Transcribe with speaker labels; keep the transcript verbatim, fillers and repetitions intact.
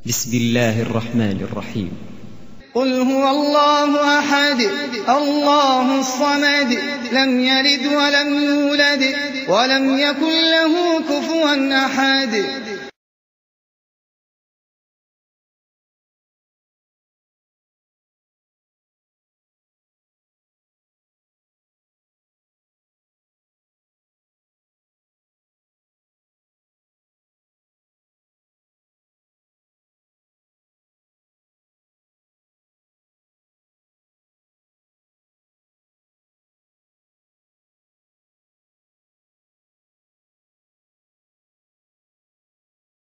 Speaker 1: بسم الله الرحمن الرحيم.
Speaker 2: قل هو الله أحد الله الصمد لم يلد ولم يولد ولم يكن له كفوا أحد